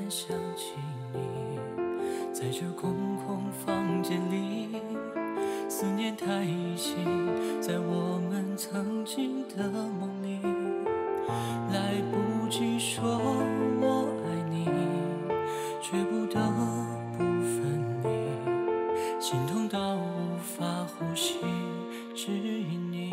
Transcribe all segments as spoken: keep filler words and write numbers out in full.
想起你，在这空空房间里，思念太依稀，在我们曾经的梦里，来不及说我爱你，却不得不分离，心痛到无法呼吸，只因你，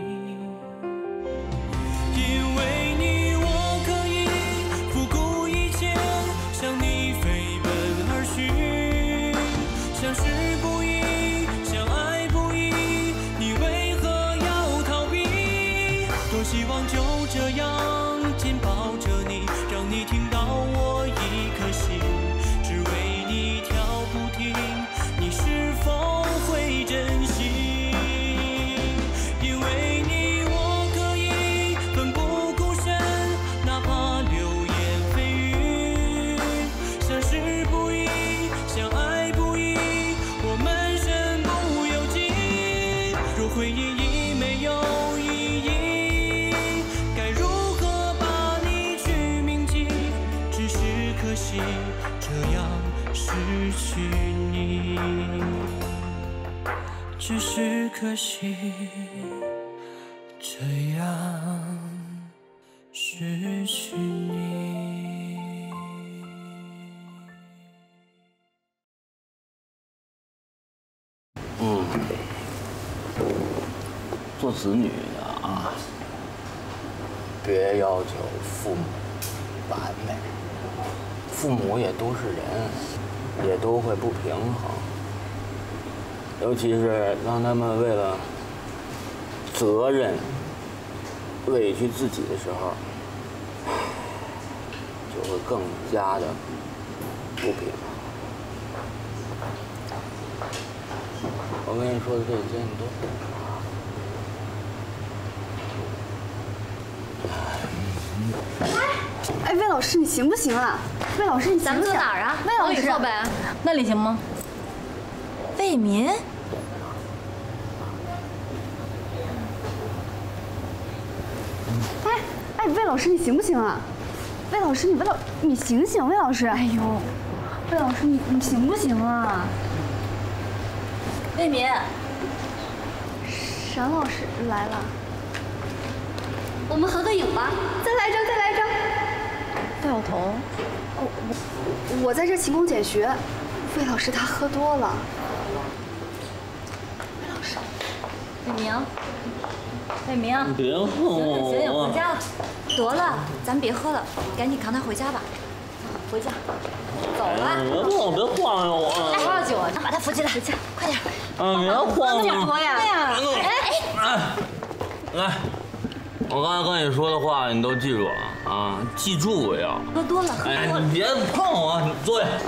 因为你我可以不顾一切向你飞奔而去，相识不易，相爱不易，你为何要逃避？多希望就这样紧抱着你，让你听到我一颗心只为你跳不停，你是否会珍惜？因为你我可以奋不顾身，哪怕流言蜚语，相识不易，相爱不易，我们身不由己。若回忆已没有意义，该如何把你去铭记？只是可惜这样失去你，只是可惜这样失去你。 嗯，做子女的啊，别要求父母完美，父母也都是人，也都会不平衡。尤其是当他们为了责任委屈自己的时候，就会更加的不平衡。我跟你说的这些，你都哎，魏老师，你行不行啊？魏老师，你行不行？ 咱们坐哪儿啊？ 魏老师， 坐呗。那里行吗？为民。 哎哎，魏老师，你行不行啊？魏老师，你魏老，你醒醒，魏老师！哎呦，魏老师，你你行不行啊？ 为民。 沈老师来了。 我们合个影吧。 再来一张，再来一张。 魏晓彤， 哦，我我在这勤工俭学，魏老师他喝多了。魏老师， 魏明，魏明， 别碰我！ 行行，回家了。得了，咱别喝了，赶紧扛他回家吧。回家，走了。 别碰我，别晃悠我！ 哎，多少酒啊？把他扶起来，回家，快点。 啊，别晃悠！ 多呀！哎呀，哎哎，来。我刚才跟你说的话，你都记住了啊！记住我要。 喝多了，喝多了。 哎，你别碰我，你坐下。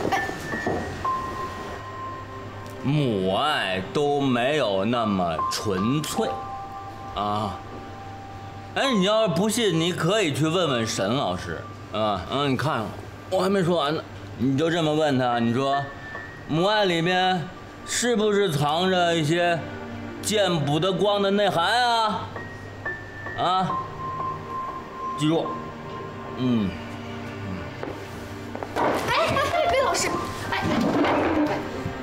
母爱都没有那么纯粹，啊。哎，你要是不信，你可以去问问沈老师啊。嗯，你看，我还没说完呢，你就这么问他，你说，母爱里面是不是藏着一些见不得光的内涵啊？啊，记住，嗯， 哎哎，魏老师，哎哎，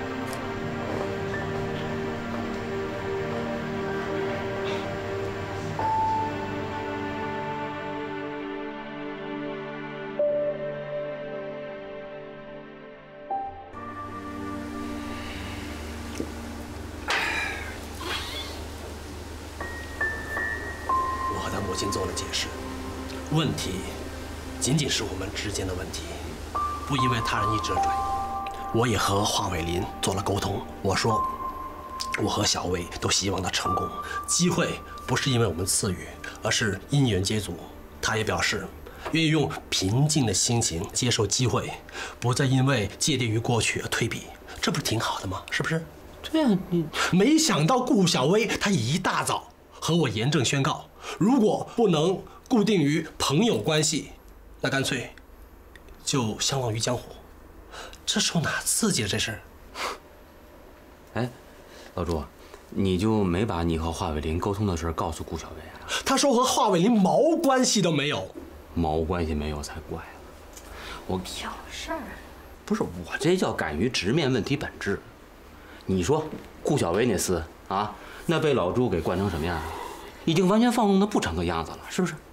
母亲做了解释，问题仅仅是我们之间的问题，不因为他人意志而转移。我也和华伟林做了沟通，我说我和小薇都希望他成功，机会不是因为我们赐予，而是因缘接足。他也表示愿意用平静的心情接受机会，不再因为芥蒂于过去而退避，这不是挺好的吗？是不是？ 对啊，你没想到顾小薇她一大早和我严正宣告，如果不能固定于朋友关系，那干脆就相忘于江湖。这时候哪刺激了这事？ 哎，老朱，你就没把你和华伟林沟通的事告诉顾小薇啊？ 他说和华伟林毛关系都没有。 毛关系没有才怪了。我挑事儿。 不是我这叫敢于直面问题本质。你说顾小薇那厮啊，那被老朱给惯成什么样了？已经完全放纵的不成个样子了，是不是？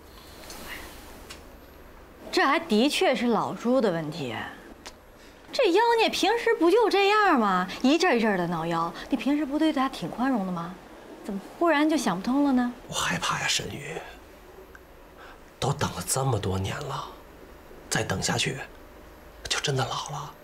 这还的确是老朱的问题。这妖孽平时不就这样吗？一阵一阵的闹妖，你平时不对他挺宽容的吗？怎么忽然就想不通了呢？ 我害怕呀，沈宇。都等了这么多年了，再等下去，就真的老了。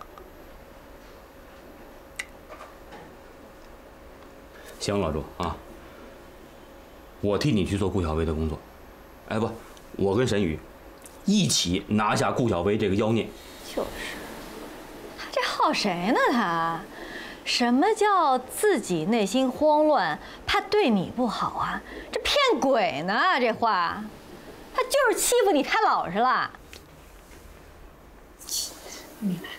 行，老朱啊，我替你去做顾小薇的工作。哎不，我跟沈宇一起拿下顾小薇这个妖孽。 就是，他这好谁呢？他，什么叫自己内心慌乱，怕对你不好啊？这骗鬼呢！这话，他就是欺负你太老实了。 明白。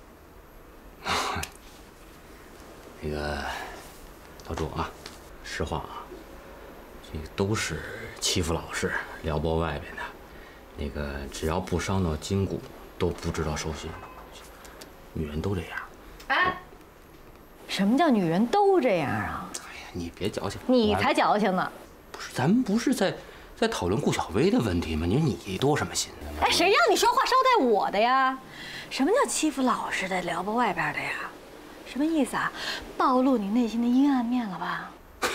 那个老朱啊，实话啊，这个都是欺负老实、撩拨外边的。那个只要不伤到筋骨，都不知道收心。女人都这样。 哎，什么叫女人都这样啊？ 哎呀，你别矫情， 你才矫情呢。 不是，咱们不是在在讨论顾小薇的问题吗？你说你多什么心呢？ 哎，谁让你说话捎带我的呀？什么叫欺负老实的、撩拨外边的呀？什么意思啊？暴露你内心的阴暗面了吧？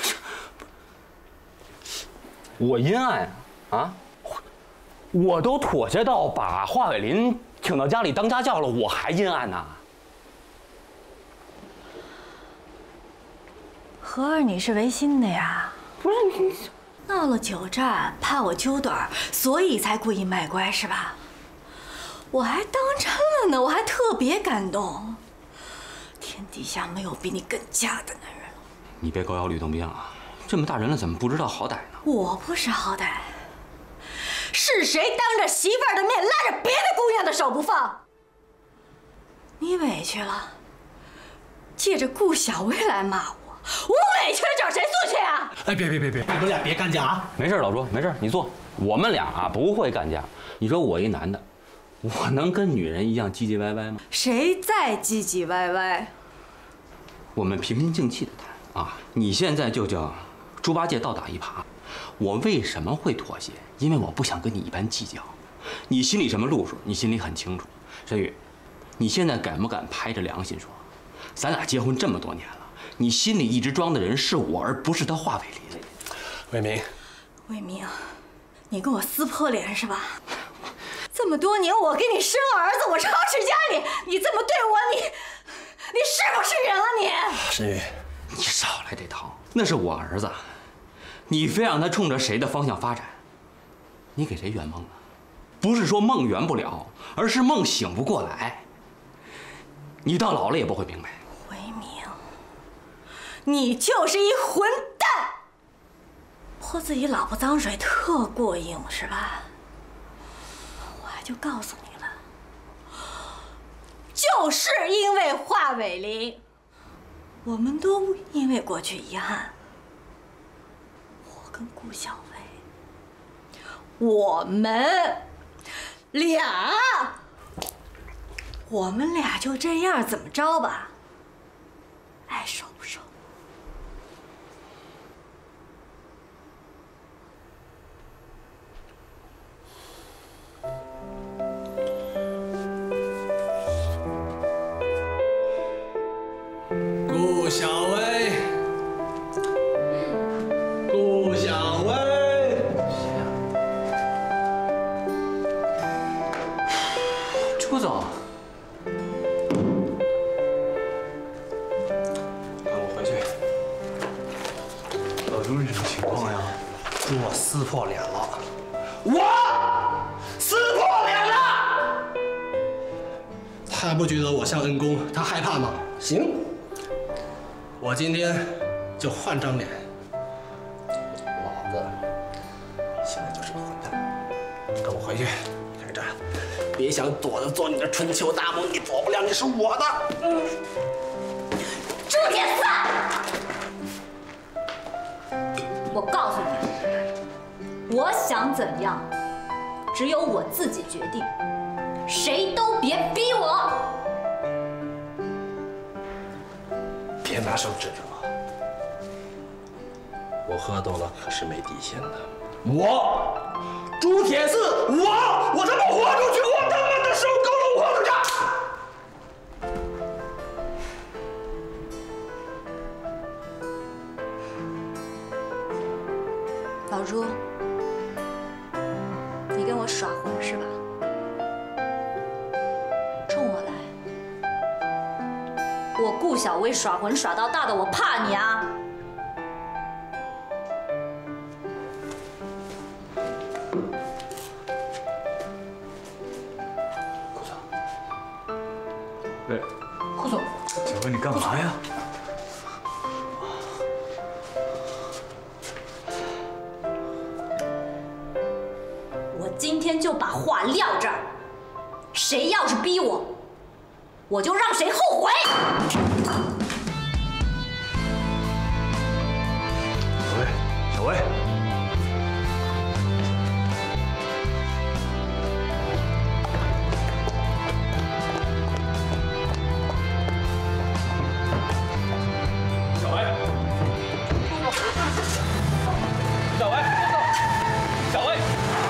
我阴暗啊？我都妥协到把华伟林请到家里当家教了，我还阴暗呢？ 合儿你是违心的呀？ 不是你闹了酒战，怕我揪短儿，所以才故意卖乖是吧？我还当真了呢，我还特别感动。天底下没有比你更假的男人了。 你别狗咬吕洞宾啊！这么大人了，怎么不知道好歹呢？ 我不识好歹，是谁当着媳妇儿的面拉着别的姑娘的手不放？你委屈了，借着顾小薇来骂我。我委屈了，找谁诉去啊？ 哎，别别别别，你们俩别干架啊！ 没事，老朱，没事，你坐。我们俩啊不会干架。你说我一男的，我能跟女人一样唧唧歪歪吗？ 谁在唧唧歪歪？ 我们平心静气的谈啊！你现在就叫猪八戒倒打一耙。我为什么会妥协？因为我不想跟你一般计较。你心里什么路数，你心里很清楚。沈宇，你现在敢不敢拍着良心说，咱俩结婚这么多年了？你心里一直装的人是我，而不是他华伟林。 伟明， 伟明，你跟我撕破脸是吧？这么多年我给你生儿子，我操持家里，你这么对我，你你是不是人啊你？ 沈宇， 你少来这套，那是我儿子，你非让他冲着谁的方向发展？你给谁圆梦呢？不是说梦圆不了，而是梦醒不过来。你到老了也不会明白。 你就是一混蛋，泼自己老婆脏水特过瘾是吧？我还就告诉你了，就是因为华伟林，我们都因为过去遗憾，我跟顾小薇，我们俩，我们俩就这样怎么着吧？爱受不受？ 顾小薇，顾小薇， 朱总， 跟我回去。 老朱是什么情况呀？ 给我撕破脸了！ 我撕破脸了！ 他不觉得我像恩公，他害怕吗？行。我今天就换张脸，老子现在就是个混蛋，跟我回去，开战！别想躲着做你的春秋大梦，你躲不了，你是我的。嗯， 朱铁三，我告诉你，我想怎样，只有我自己决定，谁都别逼我。 别拿手指着我，我喝多了可是没底线的。我朱铁四，我我他妈豁出去，我他妈的受够了，我豁出去！ 老朱，你跟我耍混是吧？冲我来！我顾小薇耍混耍到大的，我怕你啊！ 顾总，喂，顾总，小薇，你干嘛呀？ 今天就把话撂这儿，谁要是逼我，我就让谁后悔。 小薇，小薇，小薇，小薇，小薇。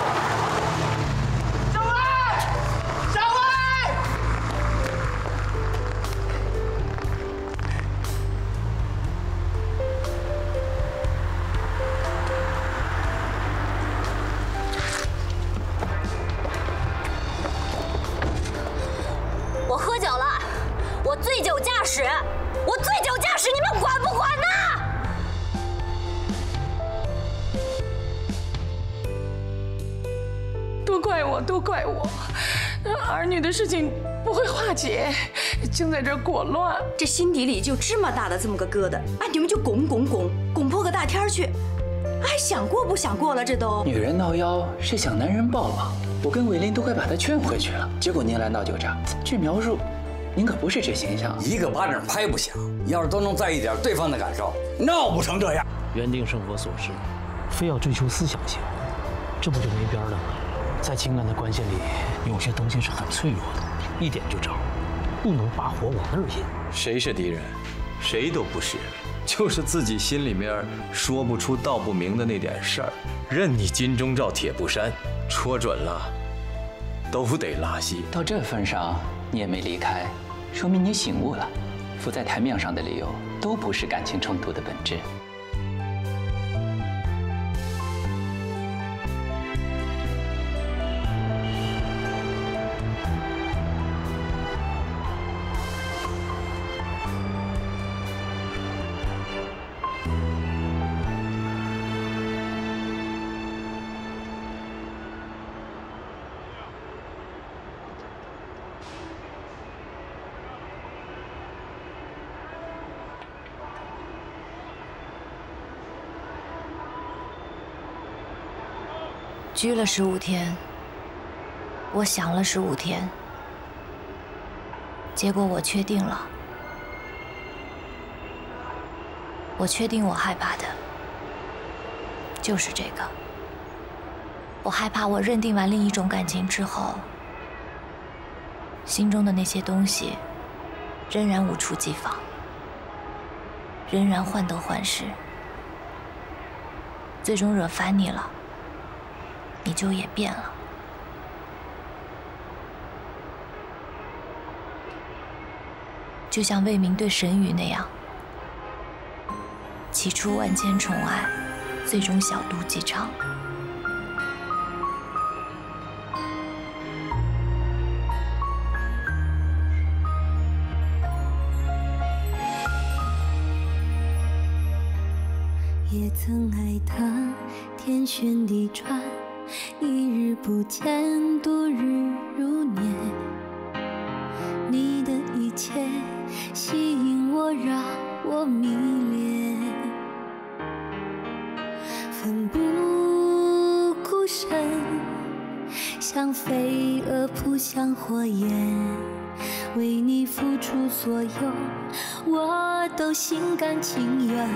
醉酒驾驶，我醉酒驾驶，你们管不管呢？ 都怪我，都怪我，儿女的事情不会化解，净在这裹乱。 这心底里就芝麻大的这么个疙瘩，哎，你们就拱拱拱拱破个大天去，还想过不想过了？这都女人闹妖是想男人抱抱，我跟伟林都快把她劝回去了，结果您来闹酒炸，这描述。 您可不是这形象， 一个巴掌拍不响。要是都能在意点对方的感受，闹不成这样。 缘定生活所示，非要追求思想性，这不就没边了吗？在情感的关系里，有些东西是很脆弱的，一点就着，不能把火往那儿引。 谁是敌人？谁都不是，就是自己心里面说不出道不明的那点事儿，任你金钟罩铁布衫，戳准了，都得拉稀。 到这份上，你也没离开。 说明你醒悟了，浮在台面上的理由都不是感情冲突的本质。 拘了十五天，我想了十五天，结果我确定了，我确定我害怕的就是这个。我害怕我认定完另一种感情之后，心中的那些东西仍然无处寄放，仍然患得患失，最终惹烦你了。 你就也变了，就像魏明对沈宇那样，起初万千宠爱，最终小肚鸡肠。 也曾爱他，天旋地转。 一日不见，度日如年。你的一切吸引我，让我迷恋。奋不顾身，像飞蛾扑向火焰。为你付出所有，我都心甘情愿。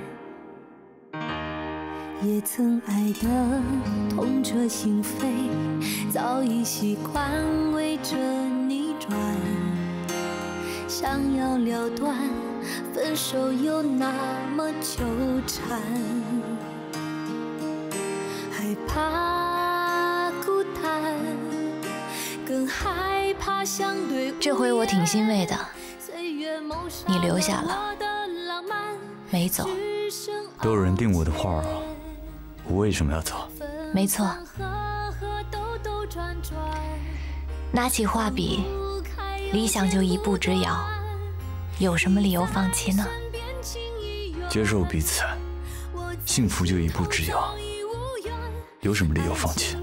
也曾爱得痛彻心扉，早已习惯围着你转。 想要了断，分手又那么纠缠，害怕孤单，更害怕相对。 这回我挺欣慰的，你留下了，没走。 都有人定我的画啊，我为什么要走？ 没错，拿起画笔，理想就一步之遥，有什么理由放弃呢？ 接受彼此，幸福就一步之遥，有什么理由放弃？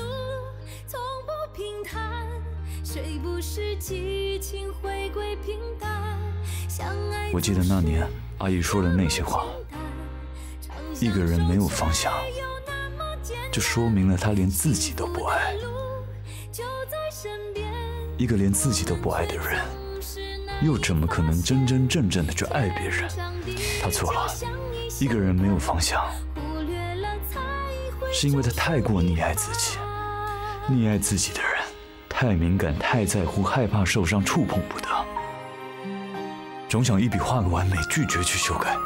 我记得那年阿姨说的那些话，一个人没有方向，就说明了他连自己都不爱。一个连自己都不爱的人，又怎么可能真真正正的去爱别人？他错了。一个人没有方向，是因为他太过溺爱自己。溺爱自己的人，太敏感、太在乎，害怕受伤，触碰不得，总想一笔画个完美，拒绝去修改，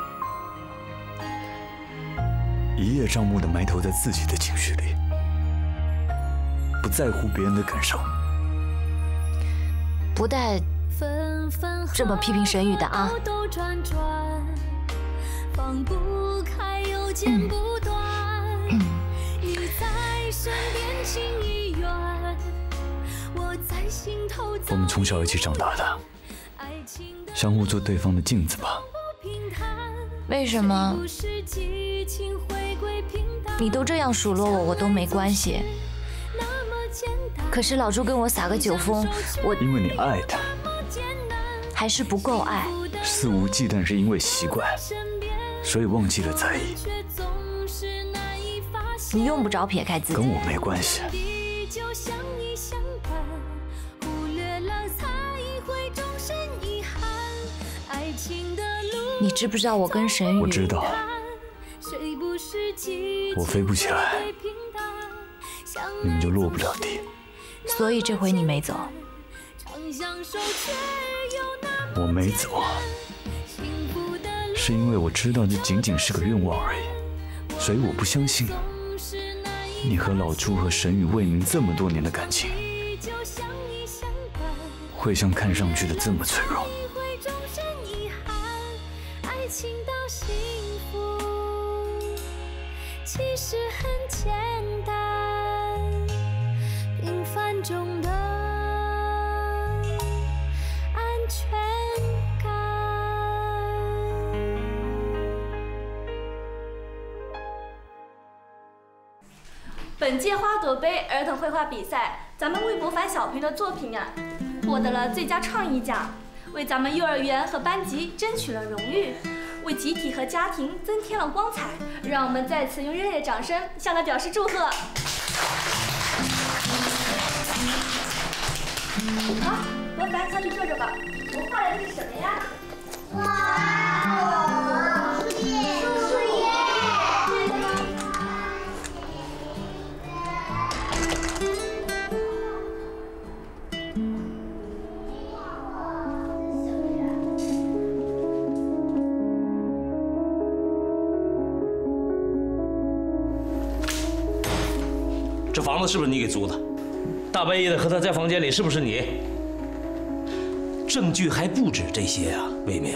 一叶障目的埋头在自己的情绪里，不在乎别人的感受。 不带这么批评沈宇的啊！嗯嗯、 我们从小一起长大的，相互做对方的镜子吧。 为什么你都这样数落我，我都没关系？可是老朱跟我撒个酒疯，我因为你爱他， 还是不够爱。 肆无忌惮是因为习惯，所以忘记了在意。 你用不着撇开自己， 跟我没关系。 你知不知道我跟沈宇？ 我知道，我飞不起来，你们就落不了地。 所以这回你没走。 我没走，是因为我知道这仅仅是个愿望而已，所以我不相信你和老朱和沈宇为您这么多年的感情，会像看上去的这么脆弱。 其实很简单，平凡中的安全感。 本届花朵杯儿童绘画比赛，咱们魏博凡小朋友的作品啊，获得了最佳创意奖，为咱们幼儿园和班级争取了荣誉，为集体和家庭增添了光彩。让我们再次用热烈掌声向他表示祝贺。好，博凡上去坐着吧。我画的这是什么呀？哇，树叶，树叶。 这房子是不是你给租的？大半夜的和他在房间里，是不是你？证据还不止这些啊，魏明。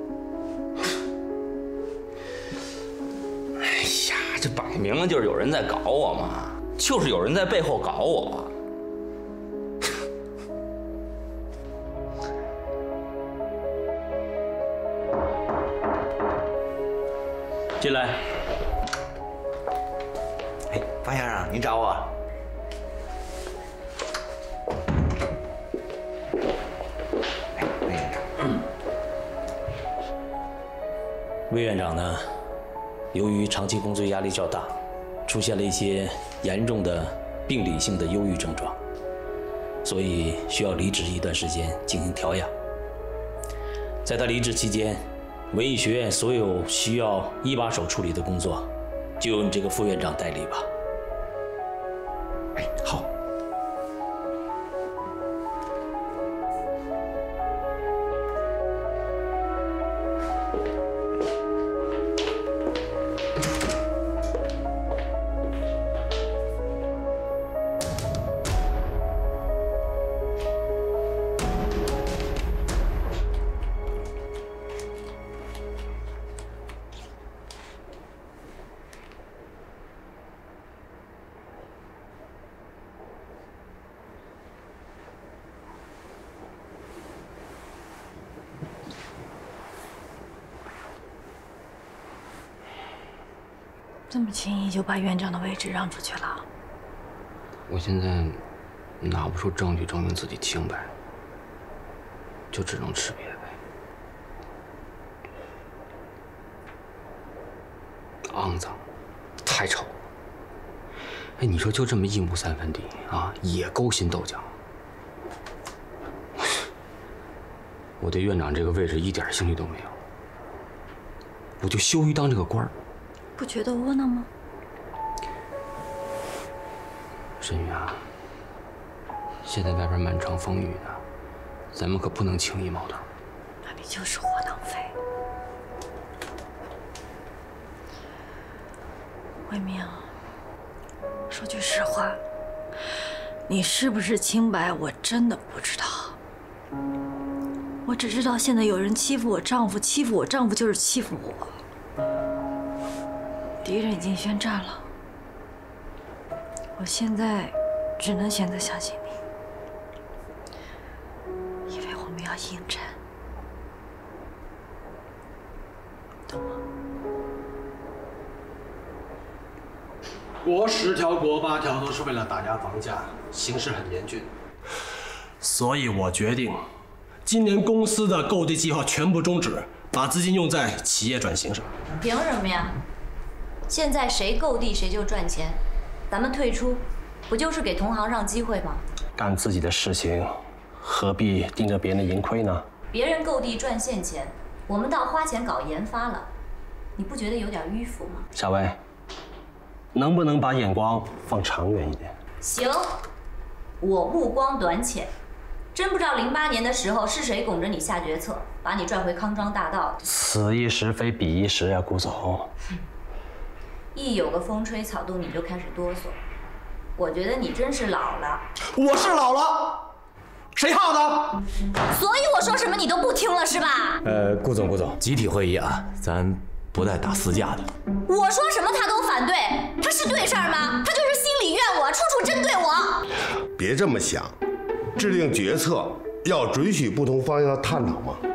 哎呀，这摆明了就是有人在搞我嘛，就是有人在背后搞我。 进来。 哎，方先生，您找我？哎，魏院长。嗯。 魏院长呢，由于长期工作压力较大，出现了一些严重的病理性的忧郁症状，所以需要离职一段时间进行调养。在他离职期间，文艺学院所有需要一把手处理的工作，就由你这个副院长代理吧。 哎，好。 这么轻易就把院长的位置让出去了？ 我现在拿不出证据证明自己清白，就只能吃瘪呗。肮脏，太丑了。哎，你说就这么一亩三分地啊，也勾心斗角。我对院长这个位置一点兴趣都没有，我就羞于当这个官儿。 不觉得窝囊吗？ 沈宇啊，现在外边满城风雨呢，咱们可不能轻易冒头。 那你就是窝囊废。魏明，说句实话，你是不是清白，我真的不知道。我只知道现在有人欺负我丈夫，欺负我丈夫就是欺负我。敌人已经宣战了，我现在只能选择相信你，因为我们要应战，懂吗？ 国十条、国八条都是为了打压房价，形势很严峻，所以我决定，今年公司的购地计划全部终止，把资金用在企业转型上。 凭什么呀？现在谁购地谁就赚钱，咱们退出，不就是给同行让机会吗？ 干自己的事情，何必盯着别人的盈亏呢？ 别人购地赚现钱，我们倒花钱搞研发了，你不觉得有点迂腐吗？ 小薇，能不能把眼光放长远一点？ 行，我目光短浅，真不知道零八年的时候是谁拱着你下决策，把你拽回康庄大道的。 此一时非彼一时呀，顾总。 一有个风吹草动你就开始哆嗦，我觉得你真是老了。 我是老了，谁耗的？ 所以我说什么你都不听了是吧？ 呃，顾总，顾总，集体会议啊，咱不带打私架的。 我说什么他都反对，他是对事儿吗？他就是心里怨我，处处针对我。 别这么想，制定决策要准许不同方向的探讨嘛。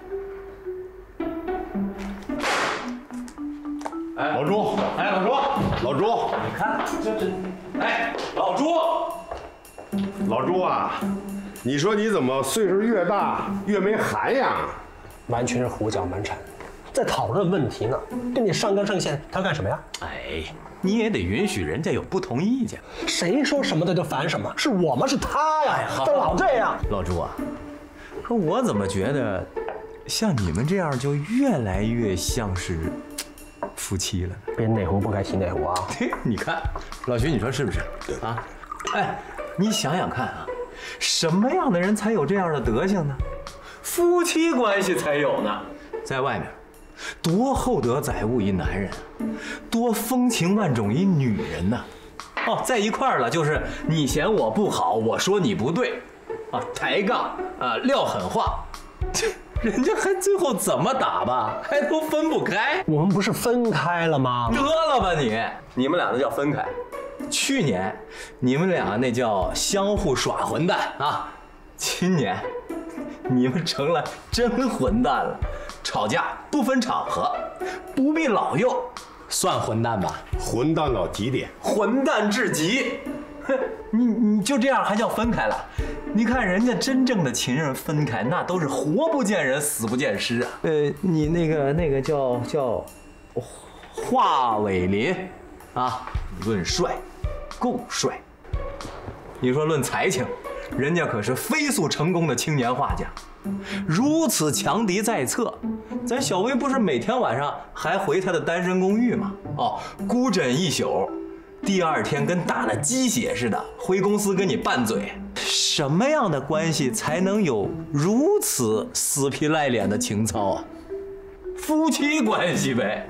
哎， 老朱， 哎，老朱， 老朱， 你看这这，哎，老朱， 老朱啊，你说你怎么岁数越大越没涵养？ 完全是胡搅蛮缠，在讨论问题呢，跟你上纲上线，他要干什么呀？ 哎，你也得允许人家有不同意见。 谁说什么的就烦什么？是我吗？是他呀！ 哎、 他老这样。 老朱啊，可我怎么觉得，像你们这样就越来越像是夫妻了呢？ 别哪壶不开提哪壶啊！ 你看，老徐，你说是不是？啊，哎，你想想看啊，什么样的人才有这样的德行呢？夫妻关系才有呢。在外面，多厚德载物一男人，多风情万种一女人呢。哦，在一块儿了，就是你嫌我不好，我说你不对，啊，抬杠啊，撂狠话，这人家还最后怎么打吧，还都分不开。 我们不是分开了吗？ 得了吧你，你们俩那叫分开。去年你们俩那叫相互耍混蛋啊，今年你们成了真混蛋了。吵架不分场合，不必老幼，算混蛋吧？ 混蛋到极点， 混蛋至极。哼，你你就这样还叫分开了？你看人家真正的情人分开，那都是活不见人，死不见尸啊。呃，你那个那个叫叫华伟林啊，论帅，够帅。你说论才情，人家可是飞速成功的青年画家。如此强敌在侧，咱小薇不是每天晚上还回她的单身公寓吗？哦，孤枕一宿，第二天跟打了鸡血似的回公司跟你拌嘴。什么样的关系才能有如此死皮赖脸的情操啊？夫妻关系呗。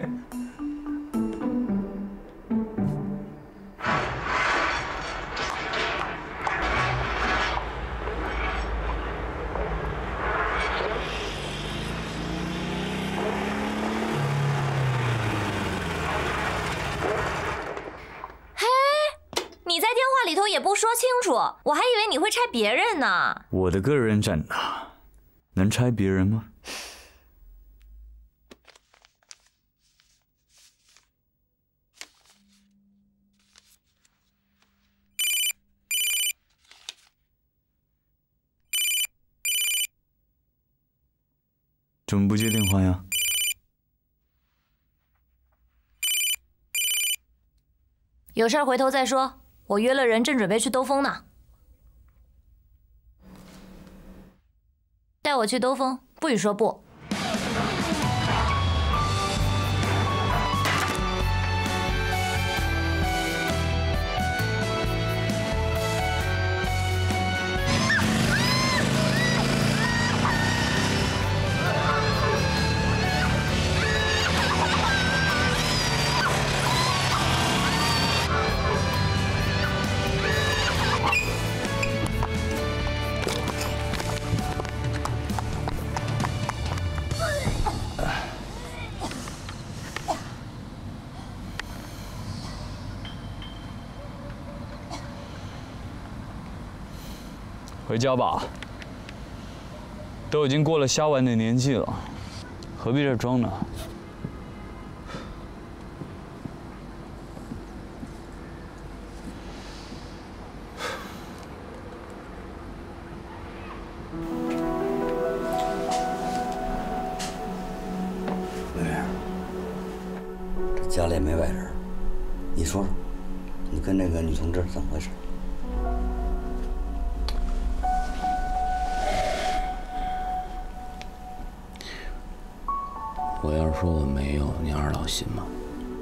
你在电话里头也不说清楚，我还以为你会拆别人呢。 我的个人展呐，能拆别人吗？ 怎么不接电话呀？ 有事儿回头再说，我约了人，正准备去兜风呢。带我去兜风，不许说不。 回家吧，都已经过了瞎玩的年纪了，何必这装呢？ 文远，这家里也没外人，你说说，你跟那个女同志怎么回事？ 我要是说我没有，你二老信吗？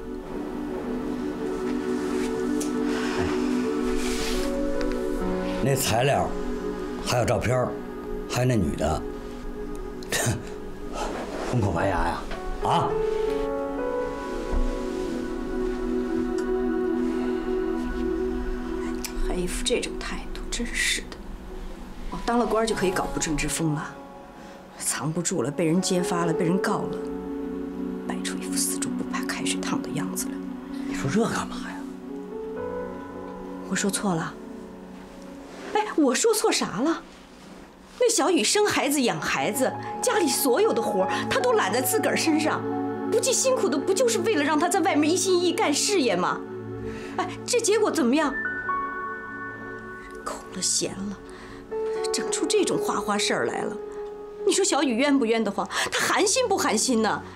那材料，还有照片，还有那女的，空口白牙呀！啊！ 还一副这种态度，真是的。哦，当了官就可以搞不正之风了，藏不住了，被人揭发了，被人告了。 摆出一副死猪不怕开水烫的样子来， 你说这干嘛呀？ 我说错了。哎，我说错啥了？那小雨生孩子养孩子，家里所有的活她都揽在自个儿身上，不计辛苦的，不就是为了让她在外面一心一意干事业吗？哎，这结果怎么样？人空了闲了，整出这种花花事儿来了。你说小雨冤不冤得慌？她寒心不寒心呢？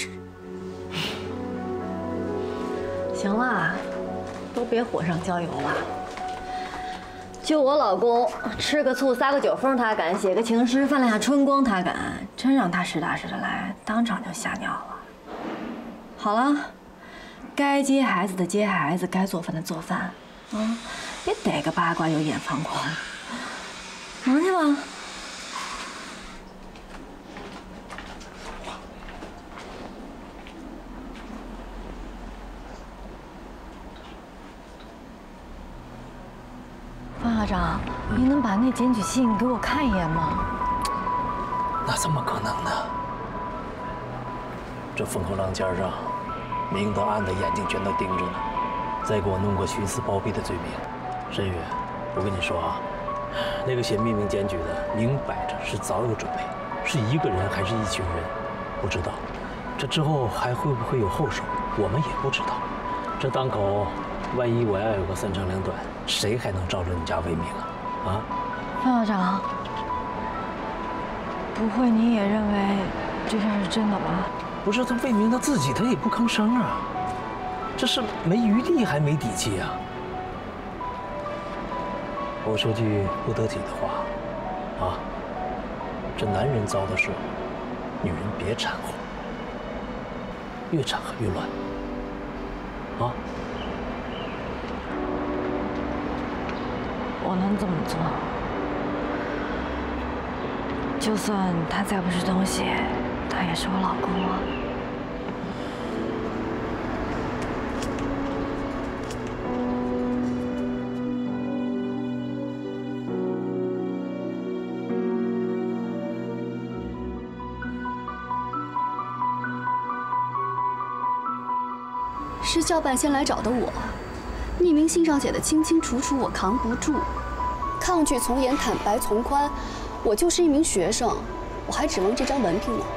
行了，都别火上浇油了。就我老公吃个醋撒个酒疯他敢，写个情诗犯两下春光他敢，真让他实打实的来，当场就吓尿了。好了，该接孩子的接孩子，该做饭的做饭，啊，别逮个八卦又眼放光，忙去吧。 方校长，您能把那检举信给我看一眼吗？ 那怎么可能呢？这风口浪尖上，明的暗的眼睛全都盯着呢，再给我弄个徇私包庇的罪名。沈宇，我跟你说啊，那个写匿名检举的，明摆着是早有准备，是一个人还是一群人，不知道。这之后还会不会有后手，我们也不知道。这当口，万一我要有个三长两短，谁还能罩着你家威名啊？啊？ 方校长，不会你也认为这事是真的吧？ 不是，他魏明他自己他也不吭声啊，这是没余地还没底气啊。我说句不得体的话，啊，这男人遭的事，女人别掺和，越掺和越乱，啊。 我能这么做，就算他再不是东西，他也是我老公啊。 是教办先来找的我。 匿名信上写的清清楚楚，我扛不住。抗拒从严，坦白从宽。我就是一名学生，我还指望这张文凭呢。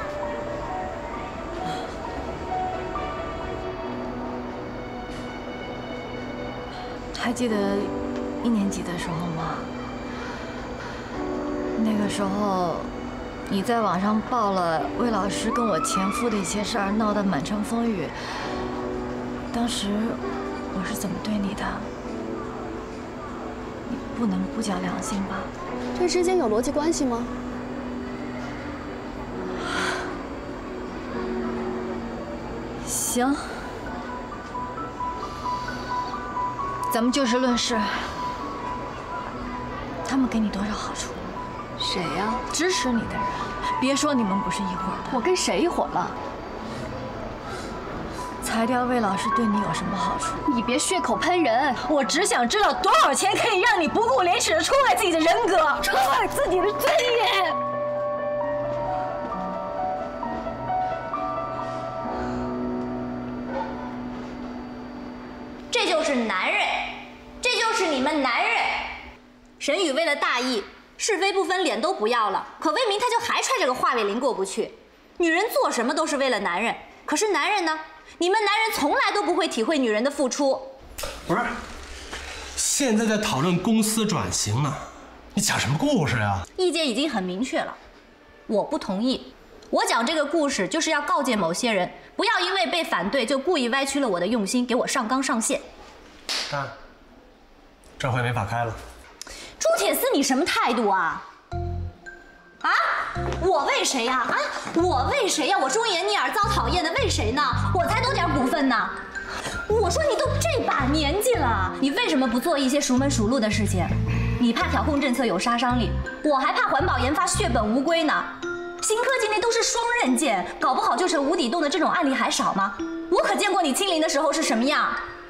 还记得一年级的时候吗？那个时候， 你在网上报了魏老师跟我前夫的一些事儿，闹得满城风雨。当时我是怎么对你的？你不能不讲良心吧？ 这之间有逻辑关系吗？ 行，咱们就事论事。他们给你多少好处？ 谁呀？ 支持你的人。别说你们不是一伙的。 我跟谁一伙了？ 裁掉魏老师对你有什么好处？ 你别血口喷人！ 我只想知道多少钱可以让你不顾廉耻的出卖自己的人格，出卖自己的尊严。 这就是男人，这就是你们男人。沈宇为了大义，是非不分，脸都不要了，可魏明他就还踹这个华伟林过不去。女人做什么都是为了男人，可是男人呢？你们男人从来都不会体会女人的付出。 不是，现在在讨论公司转型呢，你讲什么故事呀？ 意见已经很明确了，我不同意。我讲这个故事就是要告诫某些人，不要因为被反对就故意歪曲了我的用心，给我上纲上线。 看，这回没法开了。 朱铁丝，你什么态度啊？啊！我为谁呀？啊！我为谁呀？我忠言逆耳，遭讨厌的，为谁呢？我才多点股份呢。我说你都这把年纪了，你为什么不做一些熟门熟路的事情？你怕调控政策有杀伤力，我还怕环保研发血本无归呢。新科技那都是双刃剑，搞不好就成无底洞的这种案例还少吗？我可见过你清零的时候是什么样，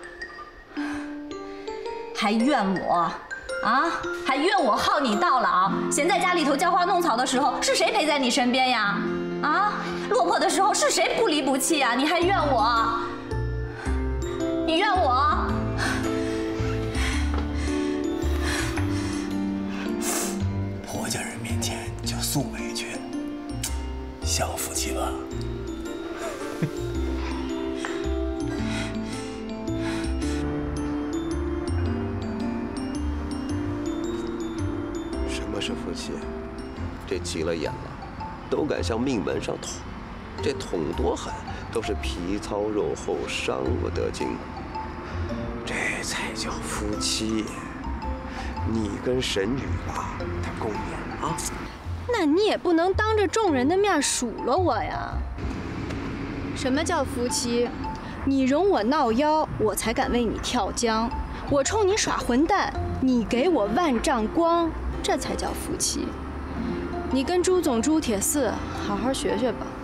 还怨我。啊！还怨我好你到老，闲在家里头浇花弄草的时候，是谁陪在你身边呀？啊！落魄的时候是谁不离不弃呀？你还怨我？你怨我？ 婆家人面前就诉委屈，像夫妻吧？ 什么是夫妻？这急了眼了，都敢向命门上捅，这捅多狠，都是皮糙肉厚，伤不得筋。这才叫夫妻。你跟沈宇吧，他共勉啊。 那你也不能当着众人的面数落我呀。什么叫夫妻？你容我闹妖，我才敢为你跳江；我冲你耍混蛋，你给我万丈光。这才叫夫妻。你跟朱总、朱铁四好好学学吧。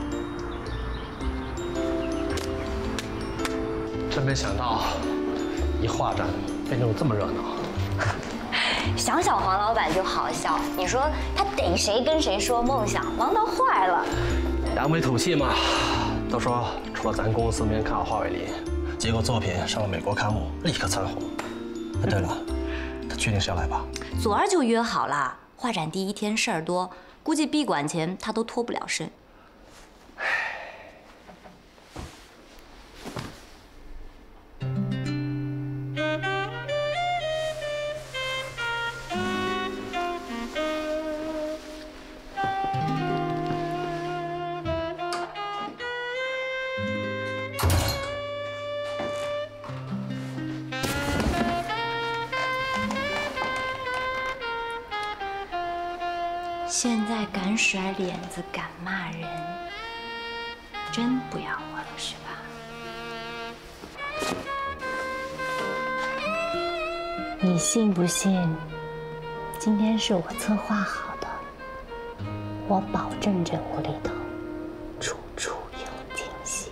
真没想到，一画展变成这么热闹。 想想黄老板就好笑，你说他逮谁跟谁说梦想，忙到坏了。 扬眉吐气嘛，都说除了咱公司没人看好华为林，结果作品上了美国刊物，立刻蹿红。哎，对了，他确定是要来吧？ 昨儿就约好了，画展第一天事儿多，估计闭馆前他都脱不了身。现在敢甩脸子，敢骂人，真不要我了是吧？你信不信？今天是我策划好的，我保证这屋里头处处有惊喜。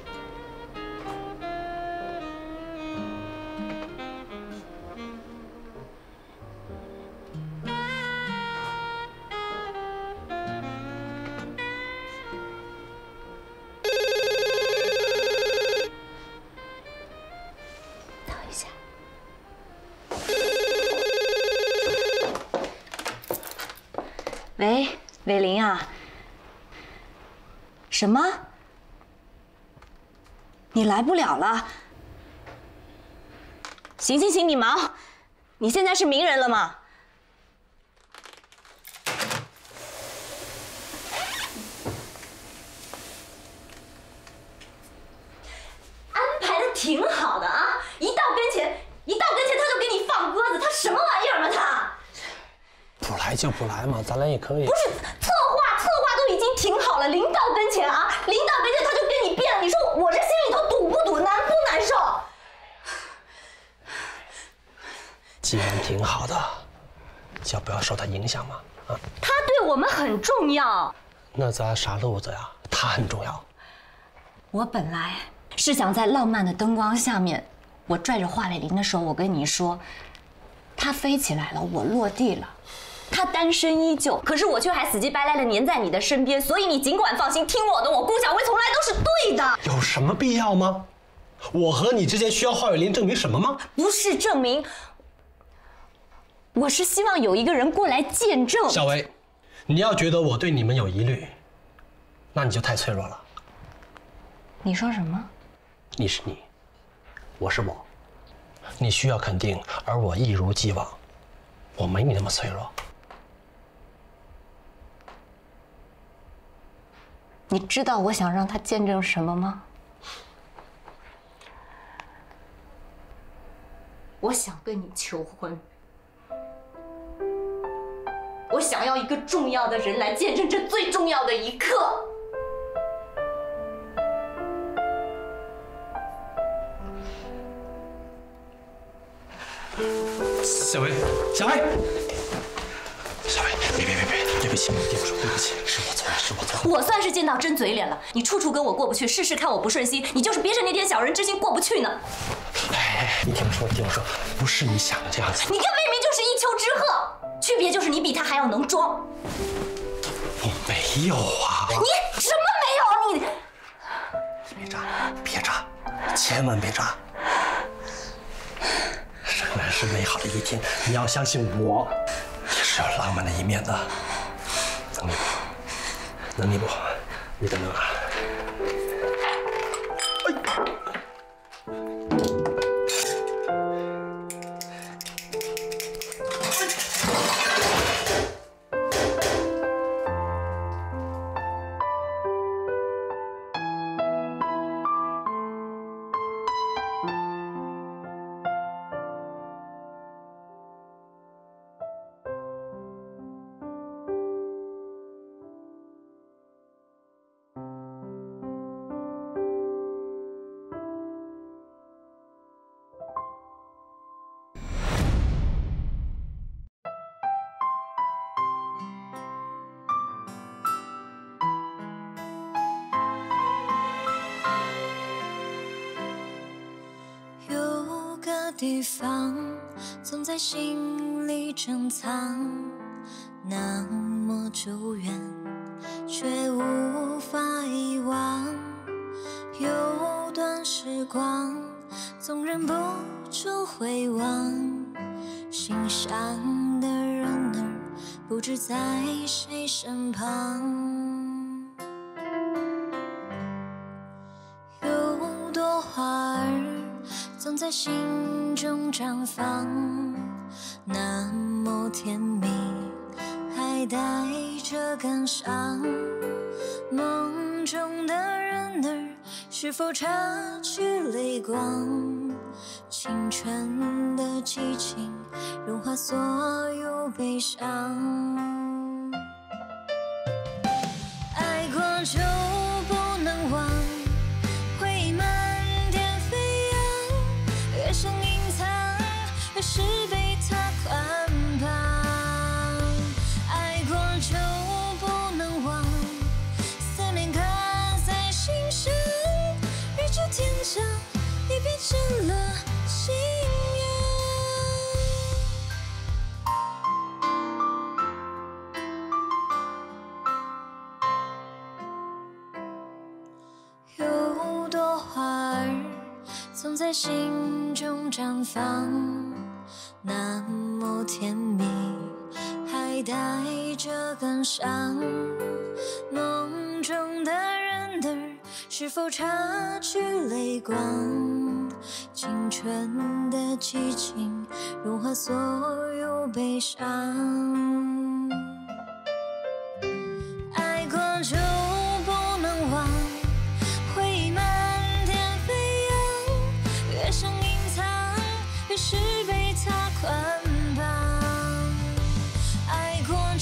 喂，伟林啊？什么？你来不了了？行行行，你忙。你现在是名人了吗？ 来就不来嘛，咱俩也可以。 不是策划，策划都已经挺好了，临到跟前啊，临到跟前他就跟你变了，你说我这心里头堵不堵，难不难受？ 既然挺好的，就不要受他影响嘛，啊。 他对我们很重要。 那咱啥路子呀？他很重要。 我本来是想在浪漫的灯光下面，我拽着华伟林的手，我跟你说，他飞起来了，我落地了。他单身依旧，可是我却还死乞白赖的黏在你的身边，所以你尽管放心，听我的，我顾小薇从来都是对的。 有什么必要吗？我和你之间需要华伟林证明什么吗？ 不是证明，我是希望有一个人过来见证。 小薇，你要觉得我对你们有疑虑，那你就太脆弱了。 你说什么？ 你是你，我是我，你需要肯定，而我一如既往，我没你那么脆弱。 你知道我想让他见证什么吗？我想跟你求婚，我想要一个重要的人来见证这最重要的一刻。 小薇，小薇，小薇，别别别别，对不起，对不起，对不起，是我错了，是我错了。 我算是见到真嘴脸了，你处处跟我过不去，事事看我不顺心，你就是憋着那点小人之心过不去呢。 哎哎，你听我说，你听我说，不是你想的这样子。 你跟魏明就是一丘之貉，区别就是你比他还要能装。 我没有啊。 你什么没有？你别扎，别扎，千万别扎。生来是美好的一天，你要相信我，也是有浪漫的一面的。能弥补，能弥补，你等等啊。 地方总在心里珍藏，那么久远，却无法遗忘。有段时光，总忍不住回望，心上的人儿不知在谁身旁。有朵花儿总在心中绽放，那么甜蜜，还带着感伤。梦中的人儿是否擦去泪光？青春的激情融化所有悲伤。爱过就不能忘，会漫天飞扬，越想隐藏，越是被他捆绑。爱过就不能忘，思念刻在心上，日久天长，也变成了信仰。有朵花儿总在心中绽放，那么甜蜜，还带着感伤。梦中的人儿是否擦去泪光？青春的激情融化所有悲伤。爱过就不能忘，回忆漫天飞扬，越想隐藏，越是被他捆绑。爱过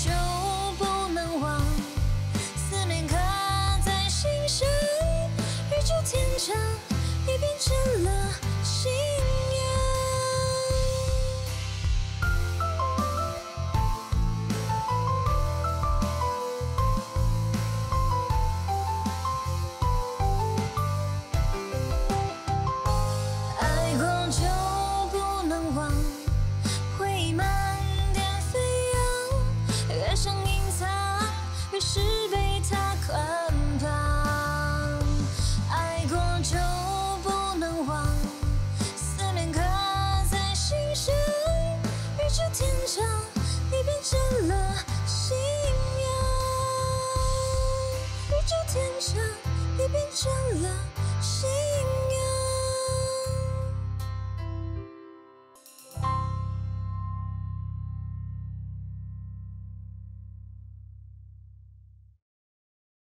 见了，心